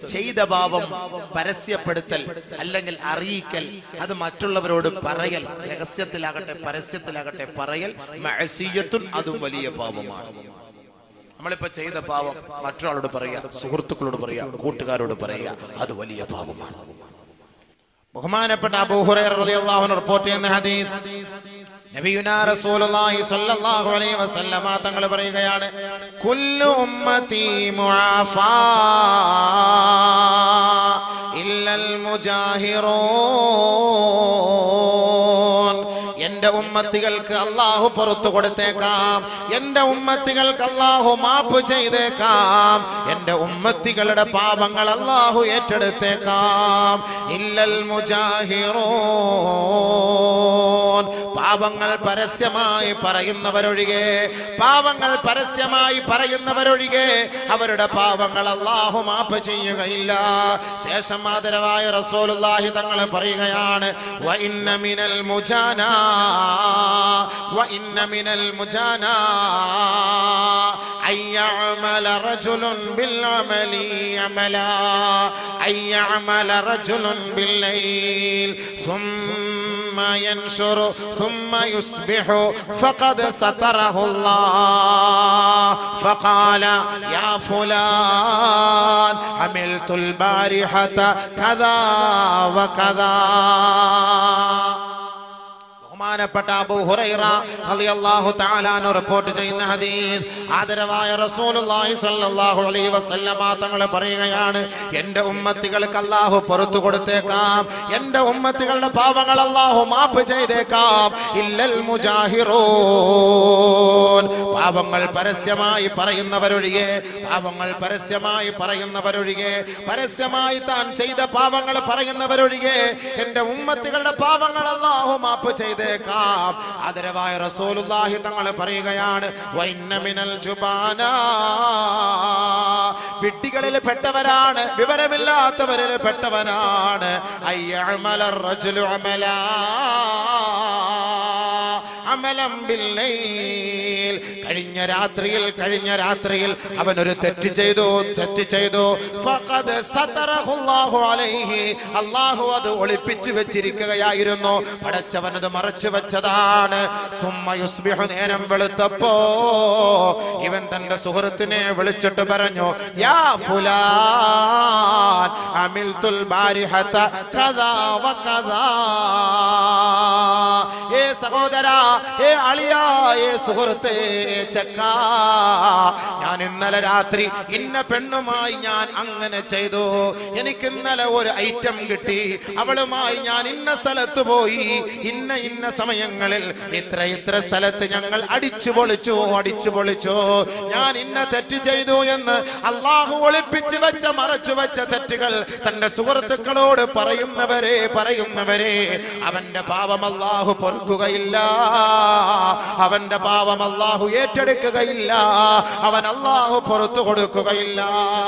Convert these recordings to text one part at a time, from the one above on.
ചെയ്ത പാപം പരസ്യപ്പെടുത്തൽ അല്ലെങ്കിൽ അറിയിക്കൽ, അത് മറ്റുള്ളവരോട് പറയൽ, രഹസ്യത്തിലാകട്ടെ പരസ്യത്തിലാകട്ടെ പറയൽ മഅസിയത്തുൻ, അതും വലിയ പാപമാണ്. നമ്മളിപ്പോ ചെയ്ത പാപം മറ്റൊരാളോട് പറയുക, സുഹൃത്തുക്കളോട് പറയുക, കൂട്ടുകാരോട് പറയുക, അത് വലിയ പാപമാണ്. ബഹുമാനപ്പെട്ട അബൂ ഹുറൈറ റളിയല്ലാഹു അൻഹു റിപ്പോർട്ട് ചെയ്യുന്ന ഹദീസ്, നബിയുനാ റസൂലുള്ളാഹി സ്വല്ലല്ലാഹു അലൈഹി വസല്ലമ തങ്ങൾ പറയുകയാണ്, കുല്ലു ഉമ്മത്തി മുആഫാ ഇല്ലൽ മുജാഹിറൂൻ. എന്റെ ഉമ്മത്തികൾക്ക് അല്ലാഹു പുറത്തു കൊടുത്തേക്കാം, എന്റെ ഉമ്മത്തികൾക്ക് അല്ലാഹു മാപ്പ് ചെയ്തേക്കാം, എന്റെ ഉമ്മത്തികളുടെ പാപങ്ങൾ അല്ലാഹു ഏറ്റെടുത്തേക്കാം. ഇല്ലൽ മുജാഹിറൂൻ, പാപങ്ങൾ പരസ്യമായി പറയുന്നവരൊഴികെ, പാപങ്ങൾ പരസ്യമായി പറയുന്നവരൊഴികെ അവരുടെ പാപങ്ങൾ അല്ലാഹു മാപ്പ് ചെയ്യുകയില്ല. ശേഷം ആദരവായ റസൂലുള്ളാഹി തങ്ങൾ പറയുകയാണ്, വ ഇന്ന മിനൽ മുജാനാ وإن من المجانا أن يعمل رجل بالعمل عملا أن يعمل رجل بالليل ثم ينشر ثم يصبح فقد ستره الله فقال يا فلان عملت البارحة كذا وكذا. ബഹുമാനപ്പെട്ട അബൂ ഹുറൈറ റളിയല്ലാഹു തആല അൻഹു റിപ്പോർട്ട് ചെയ്യുന്ന ഹദീസ്, ആദരവായ റസൂലുള്ളാഹി സ്വല്ലല്ലാഹു അലൈഹി വസല്ലമ തങ്ങൾ പറയുകയാണ്, എൻ്റെ ഉമ്മത്തികൾക്ക് അല്ലാഹു പുറത്തു കൊടുത്തേക്കാം, എൻ്റെ ഉമ്മത്തികളുടെ പാപങ്ങൾ അല്ലാഹു മാപ്പ് ചെയ്തേക്കാം. ഇല്ലൽ മുജാഹിറൂൻ, പാപങ്ങൾ പരസ്യമായി പറയുന്നവരൊഴികെ, പാപങ്ങൾ പരസ്യമായി പറയുന്നവരൊഴികെ, പരസ്യമായി താൻ ചെയ്ത പാപങ്ങൾ പറയുന്നവരൊഴികെ എൻ്റെ ഉമ്മത്തികളുടെ പാപങ്ങൾ അല്ലാഹു മാപ്പ് ചെയ്തേക്കാം. ആദരവായ റസൂലുള്ളാഹി തങ്ങൾ പറയുകയാണ്, വഇന്ന മിനൽ ജുബാനാ, വിഡ്ഢികളിൽ പെട്ടവരാണ്, വിവരമില്ലാത്തവരിൽ പെട്ടവനാണ്, അയ്യഅമലർ റജുലു അമലാ അമലം ബില്ലൈൽ, കഴിഞ്ഞ രാത്രിയിൽ അവനൊരു തെറ്റ് ചെയ്തു, ഫഖദ് സതറഹുല്ലാഹു അലൈഹി, അല്ലാഹു അത് ഒളിപ്പിച്ചു വെച്ചിരിക്കുകയായിരുന്നു, പടച്ചവൻ അത് മറച്ചു വെച്ചതാണ്. തുമ്മ യുസ്ബിഹു, നേരം വെളുത്തപ്പോ ഇവൻ തന്റെ സുഹൃത്തിനെ വിളിച്ചിട്ട് പറഞ്ഞു, യാ ഫുലാൻ അമിൽതുൽ ബാരിഹത കദാ വകദാ, ഏ സഹോദരാ, ഏ അളിയാ, ഏ സുഹൃത്തേ, ചക്ക, ഞാൻ ഇന്നലെ രാത്രി ഇന്ന പെണ്ണുമായി ഞാൻ അങ്ങനെ ചെയ്തു, എനിക്ക് ഇന്നലെ ഒരു ഐറ്റം കിട്ടി, അവളുമായി ഞാൻ ഇന്ന സ്ഥലത്ത് പോയി, ഇന്ന സമയങ്ങളിൽ ഇത്ര സ്ഥലത്ത് ഞങ്ങൾ അടിച്ചു പൊളിച്ചു, ഞാൻ ഇന്ന തെറ്റ് ചെയ്തു എന്ന് അല്ലാഹു ഒളിപ്പിച്ചു വെച്ച മറച്ചു വെച്ച തെറ്റുകൾ തന്റെ സുഹൃത്തുക്കളോട് പറയുന്നവരെ അവന്റെ പാപം അല്ലാഹു പൊറുക്കുകയില്ല, അവന്റെ പാപം അല്ലാഹു ഏറ്റെടുക്കുകയില്ല, അവൻ അല്ലാഹു പുറത്തു കൊടുക്കുകയില്ല.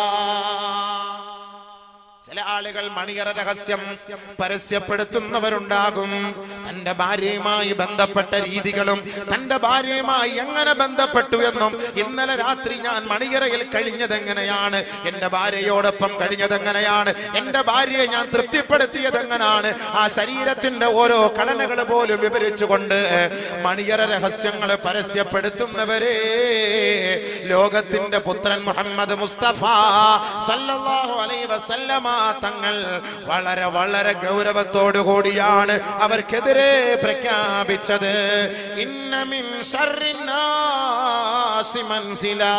ചില ആളുകൾ മണിയറ രഹസ്യം പരസ്യപ്പെടുത്തുന്നവരുണ്ടാകും. തന്റെ ഭാര്യയുമായി ബന്ധപ്പെട്ട രീതികളും തന്റെ ഭാര്യയുമായി എങ്ങനെ ബന്ധപ്പെട്ടു എന്നും, ഇന്നലെ രാത്രി ഞാൻ മണിയറയിൽ കഴിഞ്ഞതെങ്ങനെയാണ്, എന്റെ ഭാര്യയോടൊപ്പം കഴിഞ്ഞതെങ്ങനെയാണ്, എന്റെ ഭാര്യയെ ഞാൻ തൃപ്തിപ്പെടുത്തിയതെങ്ങനെയാണ്, ആ ശരീരത്തിന്റെ ഓരോ ഘടനകൾ പോലും വിവരിച്ചുകൊണ്ട് മണിയറ രഹസ്യങ്ങൾ പരസ്യപ്പെടുത്തുന്നവരെ ലോകത്തിന്റെ പുത്രൻ മുഹമ്മദ് മുസ്തഫ സല്ലല്ലാഹു അലൈഹി വസല്ലമ തങ്ങൾ വളരെ വളരെ ഗൗരവത്തോടു കൂടിയാണ് അവർക്കെതിരെ പ്രഖ്യാപിച്ചത്. ഇന്ന മിൻ ശർറിന്നാസി മൻസിലാ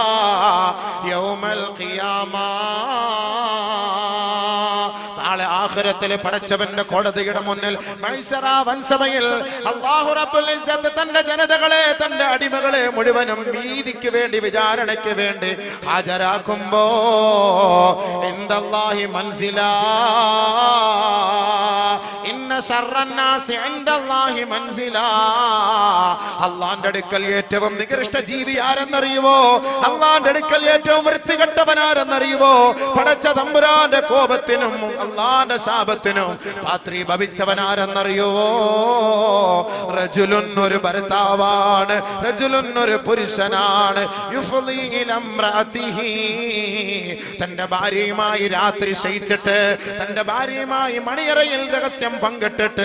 യൗമൽ ഖിയാമ, നാളെ ആഖിറത്തിൽ പടച്ചവന്റെ കോടതിയുടെ മുന്നിൽ മഹ്ശറ വൻസഭയിൽ അല്ലാഹു റബ്ബുൽ ഇസ്സത്ത് തന്റെ ജനതകളെ, തന്റെ അടിമകളെ മുഴുവനും നീതിക്ക് വേണ്ടി, വിചാരണയ്ക്ക് വേണ്ടി ഹാജരാക്കുമ്പോ ഇൻദല്ലാഹി മൻസിലാ ഇന്ന ശർറന്നാസി ഇൻദല്ലാഹി മൻസിലാ. അല്ലാഹുവിന്റെ അടുക്കൽ ഏറ്റവും നികൃഷ്ട ജീവി ആരെന്നറിയുമോ? അല്ലാഹുവിന്റെ അടുക്കൽ ഏറ്റവും വൃത്തികെട്ടവൻ ആരെന്നറിയുമോ? പടച്ച തമ്പുരാന്റെ കോപത്തിനും അല്ലാഹുവിന്റെ ശാപത്തിനും പാത്രീഭവിച്ചവൻ ആരെന്നറിയുമോ? റജുലുൻ ഒരു ഭർത്താവാണ്, റജുലുൻ ഒരു പുരുഷനാണ്. യുഫ്ളി ഇലാ ഇംറഅതിഹി, തന്റെ ഭാര്യയുമായി രാത്രി ശയിച്ചിട്ട് തന്റെ ഭാര്യയുമായി മണിയറയിൽ രഹസ്യം പങ്കിട്ടിട്ട്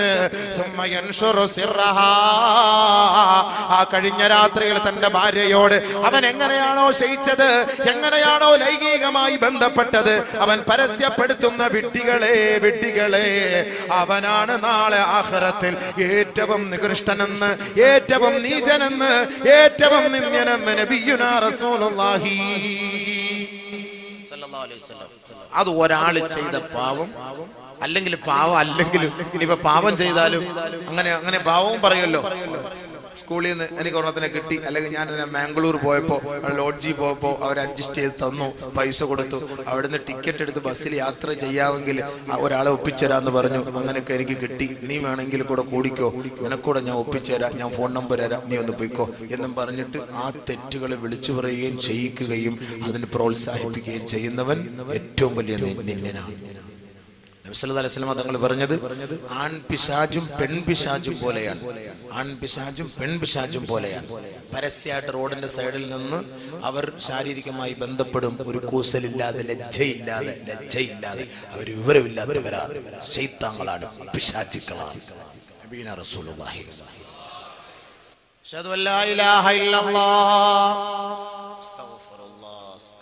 ആ കഴിഞ്ഞ രാത്രിയിൽ തന്റെ ഭാര്യയോട് അവൻ എങ്ങനെയാണോ ശയിച്ചത്, എങ്ങനെയാണോ ലൈംഗികമായി ബന്ധപ്പെട്ടത്, അവൻ പരസ്യപ്പെടുത്തുന്ന വിഡ്ഢികളെ അവനാണ് നാളെ ആഖിറത്തിൽ ഏറ്റവും നികൃഷ്ടനെന്ന്, ഏറ്റവും നീചനെന്ന്, ഏറ്റവും നിന്ദ്യനെന്ന് നബിയുനാ റസൂലുള്ളാഹി സല്ലല്ലാഹു അലൈഹി വസല്ലം. അത് ഒരാൾ ചെയ്ത പാവം, അല്ലെങ്കിൽ പാവം അല്ലെങ്കിലും ഇനിയിപ്പോ പാവം ചെയ്താലും അങ്ങനെ പാവവും പറയുമല്ലോ. സ്കൂളിൽ നിന്ന് എനിക്ക് ഒരെണ്ണത്തിനെ കിട്ടി, അല്ലെങ്കിൽ ഞാൻ മാംഗ്ലൂർ പോയപ്പോൾ ലോഡ്ജിൽ പോയപ്പോൾ അവർ അഡ്ജസ്റ്റ് ചെയ്ത് തന്നു, പൈസ കൊടുത്തു, അവിടുന്ന് ടിക്കറ്റ് എടുത്ത് ബസ്സിൽ യാത്ര ചെയ്യാമെങ്കിൽ ഒരാളെ ഒപ്പിച്ചേരാന്ന് പറഞ്ഞു. അങ്ങനെയൊക്കെ എനിക്ക് കിട്ടി, നീ വേണമെങ്കിൽ കൂടെ കൂടിക്കോ, നിനക്കൂടെ ഞാൻ ഒപ്പിച്ചേരാം, ഞാൻ ഫോൺ നമ്പർ തരാം, നീ ഒന്ന് പോയിക്കോ എന്നും പറഞ്ഞിട്ട് ആ തെറ്റുകളെ വിളിച്ചു പറയുകയും ചെയ്യിക്കുകയും അതിന് പ്രോത്സാഹിപ്പിക്കുകയും ചെയ്യുന്നവൻ ഏറ്റവും വലിയ നിന്ദനാണ്. നബി സല്ലല്ലാഹു അലൈഹി വസല്ലം തങ്ങൾ പറഞ്ഞത് ആൺപിശാചും പെൺപിശാചും പോലെയാണ്. ആൺപിശാചും പെൺപിശാചും പോലെയാണ്. പരസ്യമായിട്ട് റോഡിന്റെ സൈഡിൽ നിന്ന് അവർ ശാരീരികമായി ബന്ധപ്പെടും, ഒരു കൂസലില്ലാതെ ലജ്ജയില്ലാതെ അവർ വിവരമില്ലാത്തവരാണ്, ശൈത്താൻകളാണ്, പിശാചുക്കളാണ്. നബിയുനാ റസൂലുള്ളാഹി അഷ്ഹദു അല്ലാ ഇലാഹ ഇല്ലല്ലാഹ് അസ്തഗ്ഫിറുല്ലാഹ്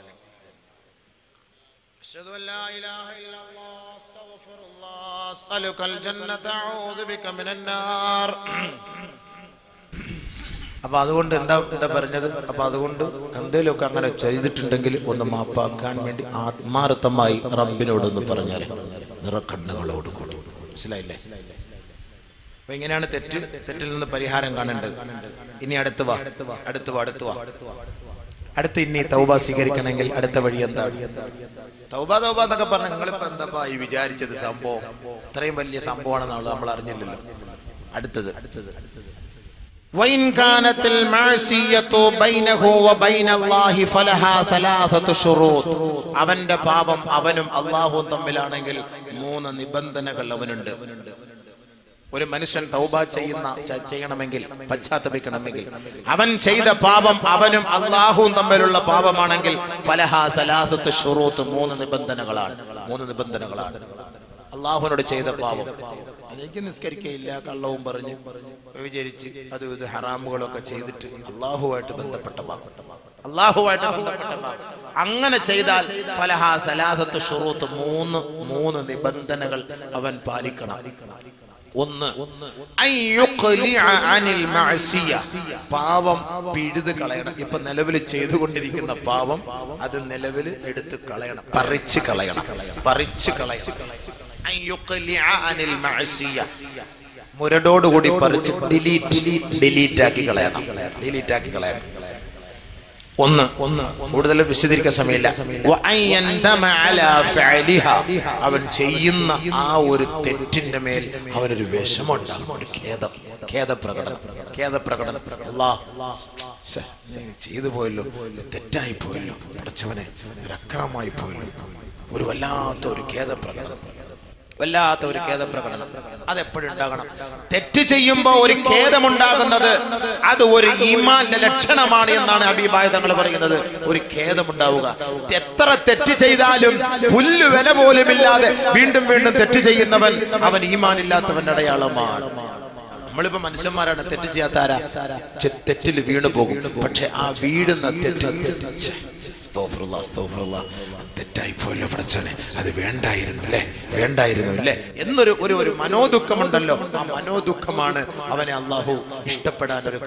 അഷ്ഹദു അല്ലാ ഇലാഹ ഇല്ലല്ലാഹ് അസ്തഗ്ഫിറുല്ലാഹ് അസ്അലുകൽ ജന്നത അഊദു ബിക മിനൻ നാർ. അപ്പൊ അതുകൊണ്ട് എന്താ പറഞ്ഞത്? അപ്പൊ അതുകൊണ്ട് എന്തെങ്കിലുമൊക്കെ അങ്ങനെ ചെയ്തിട്ടുണ്ടെങ്കിൽ ഒന്ന് മാപ്പാക്കാൻ വേണ്ടി ആത്മാർത്ഥമായി റബ്ബിനോടൊന്ന് പറഞ്ഞാൽ നിറക്കണ്ണുകളോട് കൂടി. മനസ്സിലായില്ലേ? അപ്പൊ ഇങ്ങനെയാണ് തെറ്റിൽ നിന്ന് പരിഹാരം കാണേണ്ടത്. ഇനി അടുത്ത് വാ. അടുത്ത് ഇനി തൗബ സ്വീകരിക്കണമെങ്കിൽ അടുത്ത വഴി എന്താണ്? തൗബ എന്നൊക്കെ പറഞ്ഞ നിങ്ങളിപ്പോ എന്താ ഈ വിചാരിച്ചത്? സംഭവം ഇത്രയും വലിയ സംഭവമാണെന്നാണ് നമ്മൾ അറിഞ്ഞില്ലല്ലോ. അടുത്തത് وإن كانت المعصية بينه وبين الله فلها ثلاثة شروط. അവന്റെ പാപം അവനും അല്ലാഹുവും തമ്മിലാണെങ്കിൽ 3 നിബന്ധനകൾ അവനുണ്ട്. ഒരു മനുഷ്യൻ തൗബ ചെയ്യണമെങ്കിൽ, പശ്ചാത്തപിക്കണമെങ്കിൽ, അവൻ ചെയ്ത പാപം അവനും അല്ലാഹുവും തമ്മിലുള്ള പാപമാണെങ്കിൽ ഫലഹാ സലാസത്ത് ശുറൂത്ത്, 3 നിബന്ധനകളാണ്. അല്ലാഹുവിനോട് ചെയ്ത പാപം, എനിക്ക് നിസ്കരിക്കയില്ല, കള്ളവും പറഞ്ഞ് വിചാരിച്ച് അത് ഇത് ഹറാമുകളൊക്കെ ചെയ്തിട്ട് അല്ലാഹുവായിട്ട് ബന്ധപ്പെട്ട പാപം, അങ്ങനെ ചെയ്താൽ ഫലഹാ സലാസത്ത് ശുറൂത്ത്, 3 നിബന്ധനകൾ അവൻ പാലിക്കണം. ഒന്ന്, പാവം പിഴുത് കളയണം. ഇപ്പൊ നിലവിൽ ചെയ്തുകൊണ്ടിരിക്കുന്ന പാവം അത് നിലവിൽ എടുത്ത് കളയണം, പറിച്ച് കളയണം. മുരടോടുകൂടി പറിച്ച് ഡിലീറ്റ് ആക്കി കളയണം. ഒന്ന് കൂടുതൽ വിശദീകരിക്കാൻ സമയമില്ല. അവൻ ചെയ്യുന്ന ആ ഒരു തെറ്റിന്റെ മേൽ അവനൊരു വിഷമമുണ്ടാകും, ഒരു ഖേദപ്രകടനം. ചെയ്തു പോയല്ലോ, തെറ്റായി പോയല്ലോ, പഠിച്ചവനെ ഒരു അക്രമമായി പോയല്ലോ, ഒരു വല്ലാത്ത ഒരു ഖേദപ്രകടനം. അതെപ്പോഴും ഉണ്ടാകണം. തെറ്റ് ചെയ്യുമ്പോൾ ഒരു ഖേദമുണ്ടാകുന്നത് അത് ഒരു ഈമാന്റെ ലക്ഷണമാണ് എന്നാണ് ഹബീബായ തങ്ങൾ പറയുന്നത്. ഒരു ഖേദമുണ്ടാവുക. എത്ര തെറ്റ് ചെയ്താലും പുല്ല് വില പോലുമില്ലാതെ വീണ്ടും തെറ്റ് ചെയ്യുന്നവൻ അവൻ ഈമാനില്ലാത്തവന്റെ അടയാളമാണ്. നമ്മളിപ്പോ മനുഷ്യന്മാരാണ്, തെറ്റ് ചെയ്യാത്ത ആരാ? തെറ്റിൽ വീണു പോകും. പക്ഷെ ആ വീഴുന്ന തെറ്റ് തെറ്റായി പോയല്ലോ പഠിച്ചവനെ, അത് വേണ്ടായിരുന്നു അല്ലേ എന്നൊരു മനോദുഃഖമുണ്ടല്ലോ. ആ മനോദുഃഖമാണ് അവനെ അല്ലാഹു ഇഷ്ടപ്പെടാൻ ഒരു